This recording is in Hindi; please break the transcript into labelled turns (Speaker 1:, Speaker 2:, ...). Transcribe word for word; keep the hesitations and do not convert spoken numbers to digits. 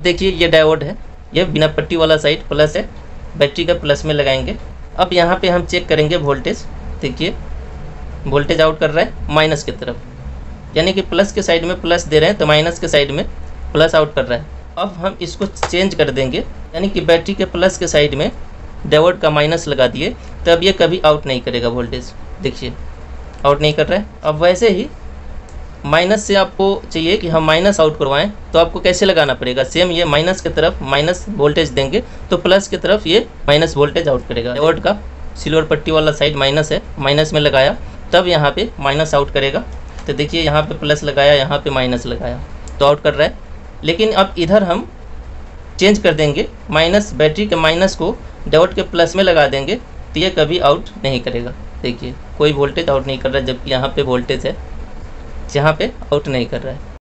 Speaker 1: देखिए ये डायोड है, ये बिना पट्टी वाला साइड प्लस है, बैटरी का प्लस में लगाएंगे। अब यहाँ पे हम चेक करेंगे वोल्टेज। देखिए वोल्टेज आउट कर रहा है माइनस की तरफ, यानी कि प्लस के साइड में प्लस दे रहे हैं तो माइनस के साइड में प्लस आउट कर रहा है। अब हम इसको चेंज कर देंगे, यानी कि बैटरी के प्लस के साइड में डायोड का माइनस लगा दिए, तब ये कभी आउट नहीं करेगा वोल्टेज। देखिए आउट नहीं कर रहा है। अब वैसे ही माइनस से आपको चाहिए कि हम माइनस आउट करवाएं, तो आपको कैसे लगाना पड़ेगा, सेम ये माइनस की तरफ माइनस वोल्टेज देंगे तो प्लस की तरफ ये माइनस वोल्टेज आउट करेगा। डायोड का सिल्वर पट्टी वाला साइड माइनस है, माइनस में लगाया तब यहाँ पे माइनस आउट करेगा। तो देखिए यहाँ पे प्लस लगाया, यहाँ पे माइनस लगाया तो आउट कर रहा है। लेकिन अब इधर हम चेंज कर देंगे, माइनस बैटरी के माइनस को डायोड के प्लस में लगा देंगे तो ये कभी आउट नहीं करेगा। देखिए कोई वोल्टेज आउट नहीं कर रहा है, जबकि यहाँ पे वोल्टेज है, यहाँ पे आउट नहीं कर रहा है।